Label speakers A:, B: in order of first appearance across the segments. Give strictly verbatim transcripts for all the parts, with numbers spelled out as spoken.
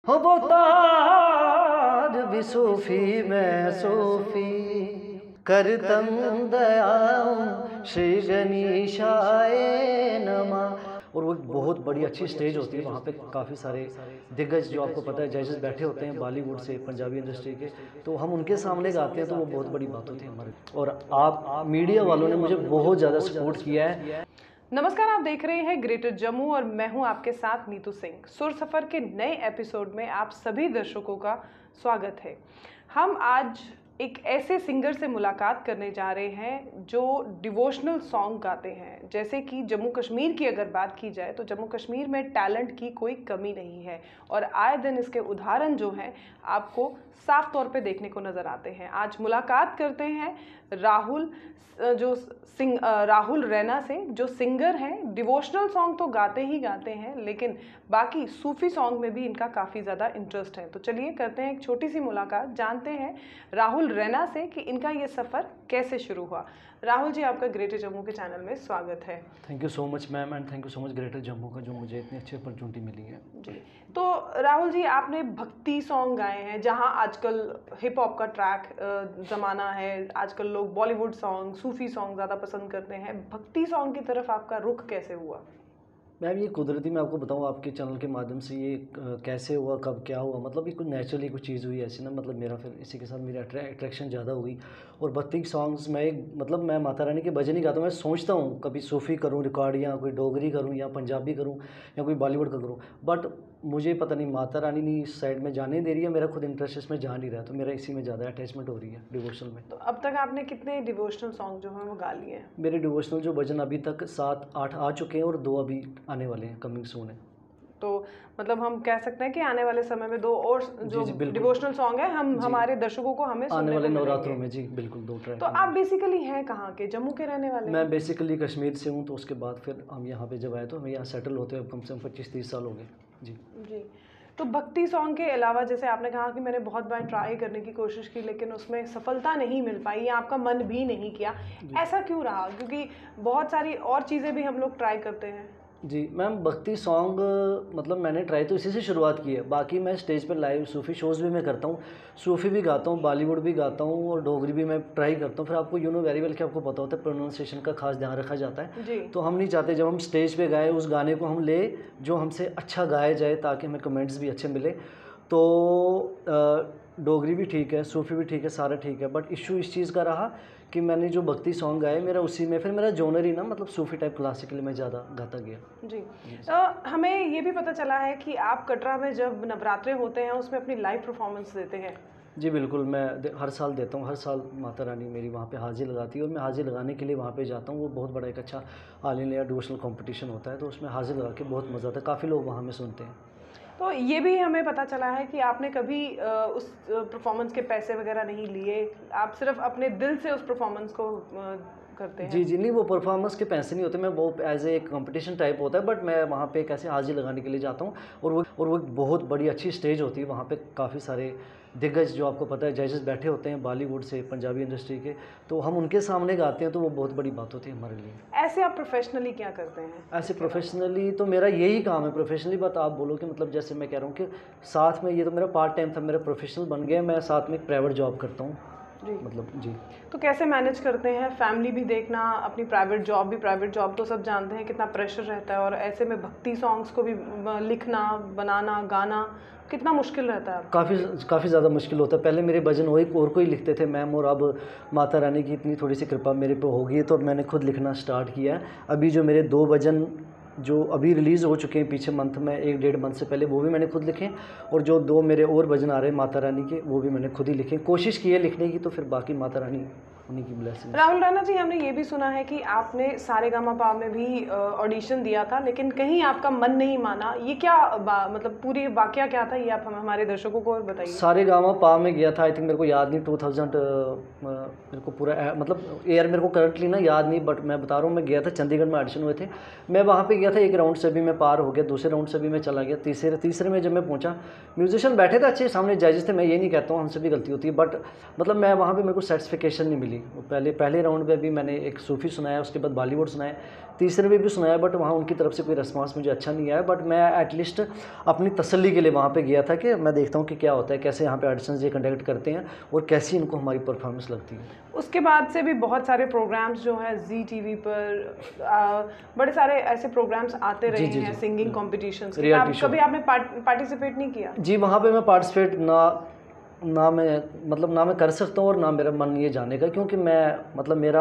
A: हो वो ताज भी सूफी में सूफी करतम दयाम श्री गणेशाय नमः। और वो बहुत बड़ी अच्छी स्टेज होती है, वहाँ पे काफ़ी सारे दिग्गज जो आपको पता है जजेस बैठे होते हैं बॉलीवुड से, पंजाबी इंडस्ट्री के, तो हम उनके सामने गाते हैं तो वो बहुत बड़ी बात होती है हमारे। और आप मीडिया वालों ने मुझे बहुत ज़्यादा सपोर्ट किया है।
B: नमस्कार, आप देख रहे हैं ग्रेटर जम्मू और मैं हूं आपके साथ नीतू सिंह। सुर सफ़र के नए एपिसोड में आप सभी दर्शकों का स्वागत है। हम आज एक ऐसे सिंगर से मुलाकात करने जा रहे हैं जो डिवोशनल सॉन्ग गाते हैं। जैसे कि जम्मू कश्मीर की अगर बात की जाए तो जम्मू कश्मीर में टैलेंट की कोई कमी नहीं है और आए दिन इसके उदाहरण जो हैं आपको साफ तौर पे देखने को नज़र आते हैं। आज मुलाकात करते हैं राहुल जो सिंग राहुल रैना से, जो सिंगर हैं। डिवोशनल सॉन्ग तो गाते ही गाते हैं लेकिन बाकी सूफ़ी सॉन्ग में भी इनका काफ़ी ज़्यादा इंटरेस्ट है। तो चलिए करते हैं एक छोटी सी मुलाकात, जानते हैं राहुल रैना से कि इनका ये सफ़र कैसे शुरू हुआ। राहुल जी, आपका ग्रेटर जम्मू के चैनल में स्वागत है।
A: Thank you so much ma'am, and thank you so much greater Jammu का जो मुझे इतनी अच्छी अपॉर्चुनिटी मिली है
B: जी। तो राहुल जी, आपने भक्ति सॉन्ग गाए हैं, जहां आजकल हिप हॉप का ट्रैक ज़माना है, आजकल लोग बॉलीवुड सॉन्ग, सूफ़ी सॉन्ग ज़्यादा पसंद करते हैं। भक्ति सॉन्ग की तरफ आपका रुख कैसे हुआ?
A: मैम ये कुदरती, मैं आपको बताऊँ आपके चैनल के माध्यम से ये कैसे हुआ, कब क्या हुआ, मतलब ये कुछ नेचुरली कुछ चीज़ हुई ऐसी ना, मतलब मेरा फिर इसी के साथ मेरी अट्रैक्शन ज़्यादा हो गई। और भक्ति सॉन्ग्स में एक मतलब मैं माता रानी के भजन ही गाता हूँ। मैं सोचता हूँ कभी सूफ़ी करूँ रिकॉर्ड, या कोई डोगरी करूँ, या पंजाबी करूँ, या कोई बॉलीवुड का करूँ, बट मुझे पता नहीं माता रानी नहीं इस साइड में जाने दे रही है। मेरा खुद इंटरेस्ट इसमें जा नहीं रहा, तो मेरा इसी में ज़्यादा अटैचमेंट हो रही है डिवोशनल में।
B: तो अब तक आपने कितने डिवोशनल सॉन्ग जो हैं वो गा लिए हैं?
A: मेरे डिवोशनल जो भजन अभी तक सात आठ आ चुके हैं और दो अभी आने वाले हैं, कमिंग सून है।
B: तो मतलब हम कह सकते हैं कि आने वाले समय में दो और जो डिवोशनल सॉन्ग है हम हमारे दर्शकों को हमें
A: आने वाले नवरात्रों में जी बिल्कुल दो ट्रैक।
B: तो आप बेसिकली हैं कहाँ के? जम्मू के रहने वाले?
A: मैं बेसिकली कश्मीर से हूँ, तो उसके बाद फिर हम यहाँ पे जब आए तो हमें यहाँ सेटल होते हैं कम से कम पच्चीस तीस साल हो गए जी।
B: जी। तो भक्ति सॉन्ग के अलावा जैसे आपने कहा कि मैंने बहुत बार ट्राई करने की कोशिश की लेकिन उसमें सफलता नहीं मिल पाई या आपका मन भी नहीं किया, ऐसा क्यों रहा? क्योंकि बहुत सारी और चीज़ें भी हम लोग ट्राई करते हैं।
A: जी मैम, भक्ति सॉन्ग मतलब मैंने ट्राई तो इसी से शुरुआत की है। बाकी मैं स्टेज पर लाइव सूफ़ी शोज़ भी मैं करता हूँ, सूफ़ी भी गाता हूँ, बॉलीवुड भी गाता हूँ और डोगरी भी मैं ट्राई करता हूँ। फिर आपको यू नो वेरी वेल कि आपको पता होता है प्रोनाउंसिएशन का खास ध्यान रखा जाता है
B: जी।
A: तो हम नहीं चाहते जब हम स्टेज पे गाए उस गाने को हम ले जो हमसे अच्छा गाया जाए ताकि हमें कमेंट्स भी अच्छे मिले। तो डोगरी भी ठीक है, सूफ़ी भी ठीक है, सारा ठीक है, बट इशू इस चीज़ का रहा कि मैंने जो भक्ति सॉन्ग गाए मेरा उसी में फिर मेरा जोनर ही ना मतलब सूफ़ी टाइप क्लासिकल में ज़्यादा गाता गया।
B: जी। आ, हमें ये भी पता चला है कि आप कटरा में जब नवरात्रे होते हैं उसमें अपनी लाइव परफॉर्मेंस देते हैं।
A: जी बिल्कुल, मैं हर साल देता हूँ। हर साल माता रानी मेरी वहाँ पे हाज़िर लगाती है और मैं हाज़िर लगाने के लिए वहाँ पे जाता हूँ। वो बहुत बड़ा एक अच्छा ऑल इंडिया डिवोशनल कंपटीशन होता है तो उसमें हाज़िर लगा के बहुत मज़ा आता है, काफ़ी लोग वहाँ में सुनते हैं।
B: तो ये भी हमें पता चला है कि आपने कभी उस परफॉर्मेंस के पैसे वगैरह नहीं लिए, आप सिर्फ अपने दिल से उस परफॉर्मेंस को करते हैं।
A: जी जी नहीं, वो परफॉर्मेंस के पैसे नहीं होते, मैं वो एज ए कंपटीशन टाइप होता है, बट मैं वहाँ पे कैसे हाजिर लगाने के लिए जाता हूँ। और वो और वो बहुत बड़ी अच्छी स्टेज होती है, वहाँ पे काफ़ी सारे दिग्गज जो आपको पता है जजेस बैठे होते हैं बॉलीवुड से, पंजाबी इंडस्ट्री के, तो हम उनके सामने गाते हैं तो वो बहुत बड़ी बात होती है हमारे लिए।
B: ऐसे आप प्रोफेशनली क्या करते हैं?
A: ऐसे प्रोफेशनली तो मेरा यही काम है। प्रोफेशनली बात आप बोलो कि मतलब जैसे मैं कह रहा हूँ कि साथ में ये तो मेरा पार्ट टाइम था, मेरा प्रोफेशनल बन गया, मैं साथ में एक प्राइवेट जॉब करता हूँ
B: जी।
A: मतलब जी।
B: तो कैसे मैनेज करते हैं फैमिली भी देखना, अपनी प्राइवेट जॉब भी? प्राइवेट जॉब तो सब जानते हैं कितना प्रेशर रहता है और ऐसे में भक्ति सॉन्ग्स को भी लिखना, बनाना, गाना कितना मुश्किल रहता है?
A: काफ़ी काफ़ी ज़्यादा मुश्किल होता है। पहले मेरे भजन वही और कोई लिखते थे मैम, और अब माता रानी की इतनी थोड़ी सी कृपा मेरे पे हो गई है तो मैंने खुद लिखना स्टार्ट किया है। अभी जो मेरे दो भजन जो अभी रिलीज़ हो चुके हैं पीछे मंथ में, एक डेढ़ मंथ से पहले, वो भी मैंने खुद लिखे, और जो दो मेरे और भजन आ रहे हैं माता रानी के वो भी मैंने खुद ही लिखे। कोशिश की है लिखने की, तो फिर बाकी माता रानी उन्हीं की ब्लेसिंग।
B: राहुल रैना जी, हमने ये भी सुना है कि आपने सारेगामापा में भी ऑडिशन दिया था लेकिन कहीं आपका मन नहीं माना, ये क्या मतलब पूरी वाकया क्या था, ये आप हम हमारे दर्शकों को और बताइए।
A: सारेगामापा में गया था, आई थिंक मेरे को याद नहीं, टू थाउजेंड मेरे को पूरा मतलब ईयर मेरे को करंटली ना याद नहीं, बट मैं बता रहा हूँ मैं गया था, चंडीगढ़ में ऑडिशन हुए थे, मैं वहाँ पे गया था, एक राउंड से भी मैं पार हो गया, दूसरे राउंड से भी मैं चला गया, तीसरे तीसरे में जब मैं पहुँचा म्यूजिशियन बैठे थे अच्छे, सामने जजेस थे, मैं ये नहीं कहता हूँ हमसे भी गलती होती है, बट मतलब मैं वहाँ पर मेरे को सेटिस्फिकेशन नहीं मिली की। पहले पहले राउंड पे भी मैंने एक सूफ़ी सुनाया, उसके बाद बॉलीवुड सुनाया, तीसरे में भी सुनाया, बट वहाँ उनकी तरफ से कोई रिस्पांस मुझे अच्छा नहीं आया। बट मैं एटलीस्ट अपनी तसल्ली के लिए वहाँ पे गया था कि मैं देखता हूँ कि क्या होता है, कैसे यहाँ पे ऑडिशंस ये कंडक्ट करते हैं और कैसी इनको हमारी परफॉर्मेंस लगती है।
B: उसके बाद से भी बहुत सारे प्रोग्राम्स जो हैं जी टीवी पर आ, बड़े सारे ऐसे प्रोग्राम्स आते रहे हैं सिंगिंग कॉम्पिटिशन्स के। आप, कभी आपने पार्टिसिपेट नहीं किया?
A: जी, वहाँ पे मैं पार्टिसिपेट ना ना मैं मतलब ना मैं कर सकता हूँ और ना मेरा मन ये जाने का, क्योंकि मैं मतलब मेरा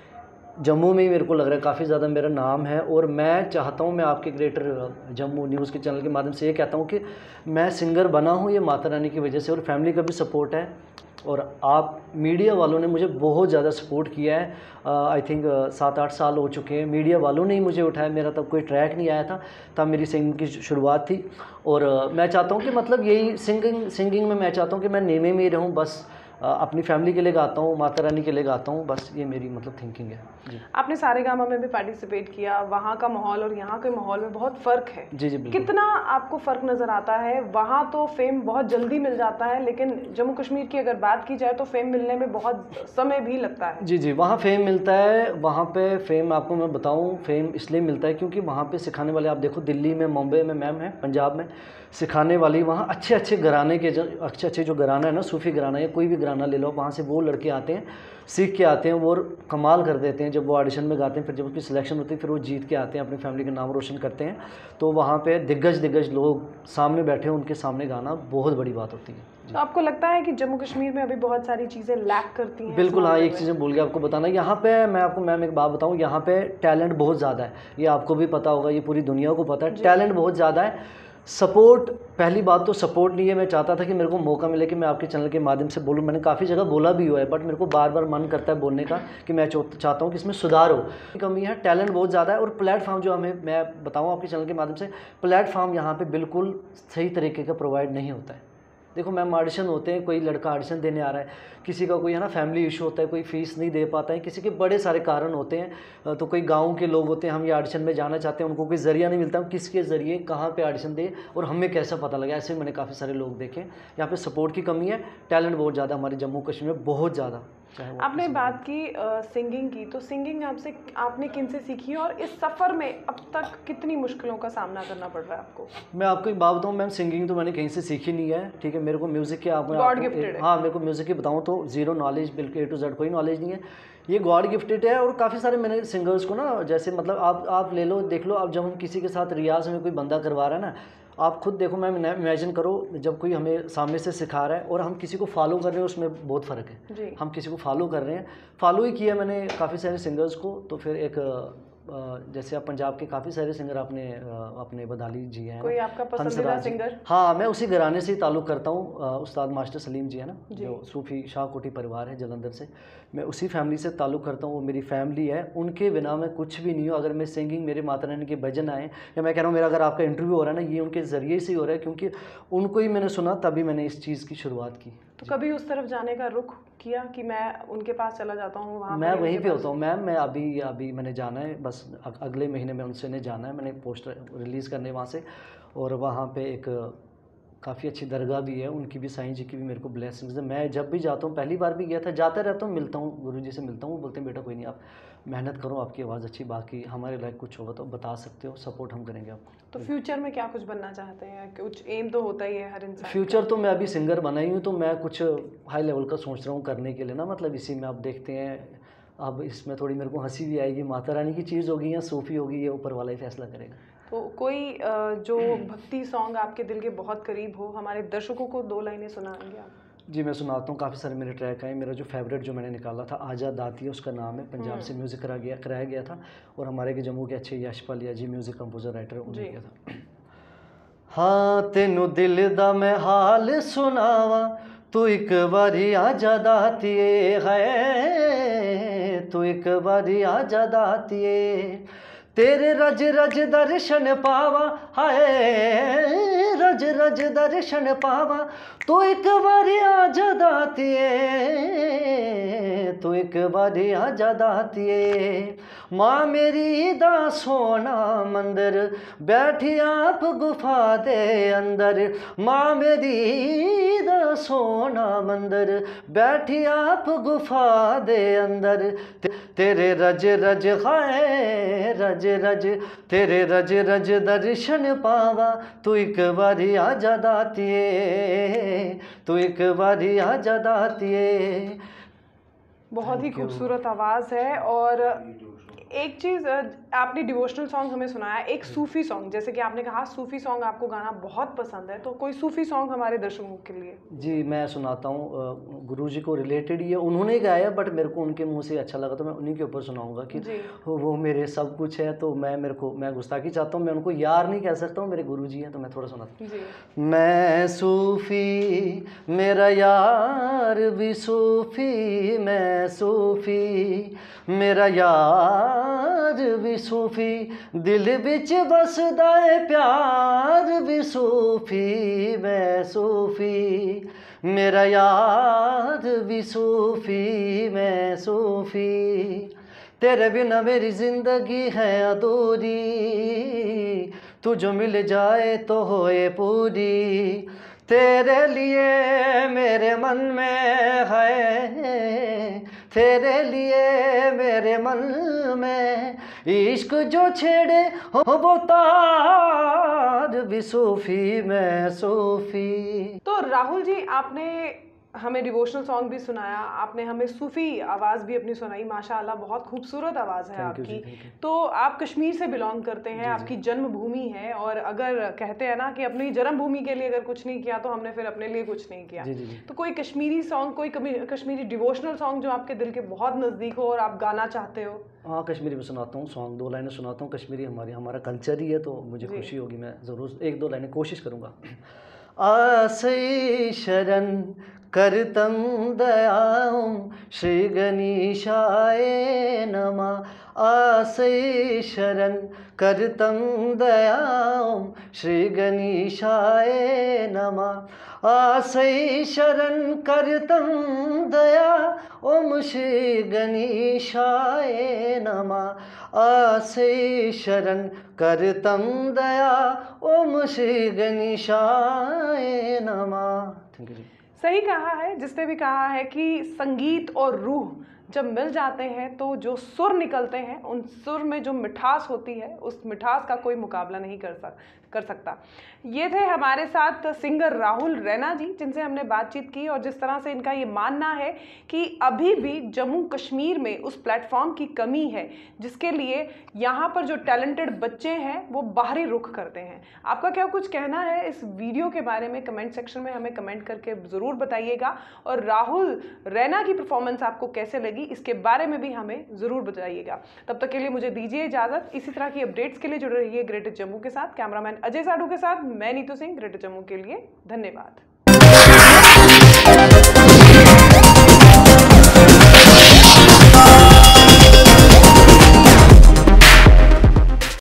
A: जम्मू में ही मेरे को लग रहा है काफ़ी ज़्यादा मेरा नाम है। और मैं चाहता हूँ, मैं आपके ग्रेटर जम्मू न्यूज़ के चैनल के माध्यम से ये कहता हूँ कि मैं सिंगर बना हूँ ये माता रानी की वजह से, और फैमिली का भी सपोर्ट है, और आप मीडिया वालों ने मुझे बहुत ज़्यादा सपोर्ट किया है। आई थिंक सात आठ साल हो चुके हैं, मीडिया वालों ने ही मुझे उठाया, मेरा तब कोई ट्रैक नहीं आया था, तब मेरी सिंगिंग की शुरुआत थी। और uh, मैं चाहता हूँ कि मतलब यही सिंगिंग सिंगिंग में मैं चाहता हूँ कि मैं नेमे में ही रहूँ, बस अपनी फैमिली के लिए गाता हूँ, माता रानी के लिए गाता हूँ, बस ये मेरी मतलब थिंकिंग है जी।
B: आपने सारेगामा में भी पार्टिसिपेट किया, वहाँ का माहौल और यहाँ के माहौल में बहुत फ़र्क है।
A: जी जी बिल्कुल।
B: कितना आपको फ़र्क नज़र आता है? वहाँ तो फेम बहुत जल्दी मिल जाता है, लेकिन जम्मू कश्मीर की अगर बात की जाए तो फेम मिलने में बहुत समय भी लगता है।
A: जी जी, वहाँ फेम मिलता है। वहाँ पे फेम आपको मैं बताऊँ, फेम इसलिए मिलता है क्योंकि वहाँ पे सिखाने वाले, आप देखो दिल्ली में, मुंबई में मैम है, पंजाब में सिखाने वाली, वहाँ अच्छे अच्छे घराने के जो अच्छे अच्छे जो घराना है ना, सूफ़ी घराना या कोई भी घराना ले लो, वहाँ से वो लड़के आते हैं, सीख के आते हैं, वो कमाल कर देते हैं। जब वो ऑडिशन में गाते हैं, फिर जब उसकी सिलेक्शन होती है, फिर वो जीत के आते हैं, अपनी फैमिली का नाम रोशन करते हैं। तो वहाँ पे दिग्गज दिग्गज लोग सामने बैठे हैं, उनके सामने गाना बहुत बड़ी बात होती है।
B: तो आपको लगता है कि जम्मू कश्मीर में अभी बहुत सारी चीज़ें लैक करती हैं?
A: बिल्कुल हाँ, एक चीज़ें भूल गया आपको बताना, यहाँ पे मैं आपको मैम एक बात बताऊँ, यहाँ पे टैलेंट बहुत ज़्यादा है, ये आपको भी पता होगा, ये पूरी दुनिया को पता है, टैलेंट बहुत ज़्यादा है। सपोर्ट, पहली बात तो सपोर्ट नहीं है। मैं चाहता था कि मेरे को मौका मिले कि मैं आपके चैनल के माध्यम से बोलूँ, मैंने काफ़ी जगह बोला भी हुआ है, बट मेरे को बार बार मन करता है बोलने का कि मैं चाहता हूँ कि इसमें सुधार हो। कमी है, टैलेंट बहुत ज़्यादा है, और प्लेटफॉर्म जो हमें, मैं बताऊँ आपके चैनल के माध्यम से, प्लेटफॉर्म यहाँ पे बिल्कुल सही तरीके का प्रोवाइड नहीं होता है। देखो मैम, ऑडिशन होते हैं, कोई लड़का ऑडिशन देने आ रहा है, किसी का कोई है ना फैमिली इशू होता है, कोई फीस नहीं दे पाता है, किसी के बड़े सारे कारण होते हैं, तो कोई गांव के लोग होते हैं, हम ये ऑडिशन में जाना चाहते हैं, उनको कोई ज़रिया नहीं मिलता, हम किसके ज़रिए कहाँ पे ऑडिशन दे और हमें कैसा पता लगा। ऐसे मैंने काफ़ी सारे लोग देखे। यहाँ पे सपोर्ट की कमी है, टैलेंट बहुत ज़्यादा हमारे जम्मू कश्मीर में, बहुत ज़्यादा।
B: आपने बात की सिंगिंग की, तो सिंगिंग आपसे आपने किन से सीखी और इस सफ़र में अब तक कितनी मुश्किलों का सामना करना पड़ रहा है आपको?
A: मैं आपको एक बात बताऊँ मैम, सिंगिंग तो मैंने कहीं से सीखी नहीं है, ठीक है। मेरे को म्यूज़िक के आप
B: गॉड गिफ्टेड है।
A: हाँ, मेरे को म्यूज़िक की बताऊँ तो ज़ीरो नॉलेज, बिल्कुल ए टू जेड कोई नॉलेज नहीं है, ये गॉड गिफ्टेड है। और काफ़ी सारे मैंने सिंगर्स को ना, जैसे मतलब आप आप ले लो, देख लो, अब जब हम किसी के साथ रियाज में कोई बंदा करवा रहा है ना, आप खुद देखो मैम, इमेजिन करो, जब कोई हमें सामने से सिखा रहा है और हम किसी को फॉलो कर रहे हैं, उसमें बहुत फ़र्क है जी। हम किसी को फॉलो कर रहे हैं, फॉलो ही किया मैंने काफ़ी सारे सिंगर्स को, तो फिर एक जैसे आप पंजाब के काफ़ी सारे सिंगर आपने अपने बदाली जी हैं,
B: कोई आपका पसंदीदा सिंगर?
A: हाँ, मैं उसी घराने से ही ताल्लुक़ करता हूँ, उस्ताद मास्टर सलीम जी है ना, जो सूफ़ी शाहकोटी परिवार है जलंधर से, मैं उसी फैमिली से ताल्लुक़ करता हूँ, वो मेरी फैमिली है, उनके बिना मैं कुछ भी नहीं हूँ। अगर मैं सिंगिंग, मेरे माता रानी के भजन आए, या मैं कह रहा हूँ मेरा अगर आपका इंटरव्यू हो रहा है ना, ये उनके ज़रिए से ही हो रहा है, क्योंकि उनको ही मैंने सुना, तभी मैंने इस चीज़ की शुरुआत की।
B: तो कभी उस तरफ जाने का रुख किया कि मैं उनके पास चला जाता हूँ, वहाँ
A: मैं वहीं पे होता हूँ मैम। मैं अभी अभी मैंने जाना है, बस अगले महीने में उनसे ने जाना है, मैंने पोस्टर रिलीज़ करने वहाँ से, और वहाँ पे एक काफ़ी अच्छी दरगाह भी है, उनकी भी, साईं जी की भी मेरे को ब्लेसिंग्स है। मैं जब भी जाता हूँ, पहली बार भी गया था, जाता रहता हूँ, मिलता हूँ, गुरु जी से मिलता हूँ, बोलते हैं बेटा कोई नहीं, आप मेहनत करो, आपकी आवाज़ अच्छी, बाकी हमारे लायक कुछ होगा तो बता सकते हो, सपोर्ट हम करेंगे आपको।
B: तो फ्यूचर में क्या कुछ बनना चाहते हैं? कुछ एम तो होता ही है हर इंसान।
A: फ्यूचर तो मैं अभी सिंगर बना ही हूँ, तो मैं कुछ हाई लेवल का सोच रहा हूँ करने के लिए ना, मतलब इसी में आप देखते हैं। अब इसमें थोड़ी मेरे को हंसी भी आएगी, माता रानी की चीज़ होगी या सूफ़ी होगी, ये ऊपर वाला ही फैसला करेगा।
B: तो कोई जो भक्ति सॉन्ग आपके दिल के बहुत करीब हो, हमारे दर्शकों को दो लाइनें सुनाएंगे आप?
A: जी मैं सुनाता हूँ, काफ़ी सारे मेरे ट्रैक हैं। मेरा जो फेवरेट जो मैंने निकाला था, आजा दाती है उसका नाम है, पंजाब से म्यूज़िक करा गया कराया गया था, और हमारे के जम्मू के अच्छे यशपाल या जी म्यूज़िक कंपोजर राइटर उन्होंने किया था। हाँ तेनू दिल दा मैं हाल सुनावा, तू एक बारी आजा दातिए है, तू एक बारी आजा दातिए, तेरे रज रज दर्शन पावा, हाय रज रज दर्शन पावा, तो एक बारी आजा दातिए, तो एक बारी आजा दातिए। माँ मेरी दा सोना मंदिर, बैठी आप गुफा दे अंदर। माँ मेरी दा सोना मंदिर, बैठी आप गुफा दे अंदर। ते, तेरे रज रज हाय रज रज, तेरे रज रज दर्शन पावा, तू एक बारी आजा दातिए, तू एक बारी आजा दातिए।
B: बहुत ही खूबसूरत आवाज़ है। और एक चीज़, आपने डिवोशनल सॉन्ग हमें सुनाया, एक सूफ़ी सॉन्ग, जैसे कि आपने कहा सूफ़ी सॉन्ग आपको गाना बहुत पसंद है, तो कोई सूफ़ी सॉन्ग हमारे दर्शकों के लिए।
A: जी मैं सुनाता हूँ, गुरुजी को रिलेटेड ही है, उन्होंने गाया बट मेरे को उनके मुंह से अच्छा लगा तो मैं उन्हीं के ऊपर सुनाऊंगा कि वो मेरे सब कुछ है। तो मैं मेरे को मैं गुस्ताखी चाहता हूँ, मैं उनको यार नहीं कह सकता हूँ, मेरे गुरुजी हैं, तो मैं थोड़ा सुनाता हूँ। मैं सूफ़ी मेरा यार भी सूफ़ी, मैं सूफ़ी मेरा यार भी सूफ़ी, दिल बिच बसदा है प्यार भी सूफ़ी, मैं सूफ़ी मेरा यार भी सूफ़ी, मैं सूफ़ी। तेरे बिना मेरी ज़िंदगी है अधूरी, तू जो मिल जाए तो होए पूरी। तेरे लिए मेरे मन में है, तेरे लिए मेरे मन में, इश्क जो छेड़े हो वो तार भी सूफ़ी, मैं सूफ़ी।
B: तो राहुल जी, आपने हमें डिवोशनल सॉन्ग भी सुनाया, आपने हमें सूफ़ी आवाज़ भी अपनी सुनाई, माशाअल्लाह बहुत खूबसूरत आवाज़ है आपकी। तो आप कश्मीर से बिलोंग करते हैं, आपकी जन्मभूमि है, और अगर कहते हैं ना कि अपनी जन्मभूमि के लिए अगर कुछ नहीं किया तो हमने फिर अपने लिए कुछ नहीं किया।
A: जी जी जी।
B: तो कोई कश्मीरी सॉन्ग, कोई कश्मीरी डिवोशनल सॉन्ग जो आपके दिल के बहुत नज़दीक हो और आप गाना चाहते हो?
A: हाँ कश्मीरी में सुनाता हूँ सॉन्ग, दो लाइनें सुनाता हूँ। कश्मीरी हमारी हमारा कल्चर ही है तो मुझे खुशी होगी, मैं ज़रूर एक दो लाइनें कोशिश करूँगा। आसई शरण करतं दयां श्री गणेशाय नमः। आसई शरण करतं दयां श्री गणेशाय नमः। आसई शरण करतं दया ओम श्री गणेशाय नमः। आसई शरण करतं दया ओम श्री गणेशाय नमः। Thank you.
B: सही कहा है जिसने भी कहा है कि संगीत और रूह जब मिल जाते हैं तो जो सुर निकलते हैं, उन सुर में जो मिठास होती है, उस मिठास का कोई मुकाबला नहीं कर सक कर सकता। ये थे हमारे साथ सिंगर राहुल रैना जी, जिनसे हमने बातचीत की, और जिस तरह से इनका ये मानना है कि अभी भी जम्मू कश्मीर में उस प्लेटफॉर्म की कमी है जिसके लिए यहाँ पर जो टैलेंटेड बच्चे हैं वो बाहरी रुख करते हैं। आपका क्या कुछ कहना है इस वीडियो के बारे में? कमेंट सेक्शन में हमें कमेंट करके ज़रूर बताइएगा, और राहुल रैना की परफॉर्मेंस आपको कैसे लगी इसके बारे में भी हमें ज़रूर बताइएगा। तब तक के लिए मुझे दीजिए इजाज़त। इसी तरह की अपडेट्स के लिए जुड़े रहिए ग्रेटर जम्मू के साथ। कैमरामैन अजय साडू के साथ मैं नीतू सिंह, ग्रेटर जम्मू के लिए। धन्यवाद।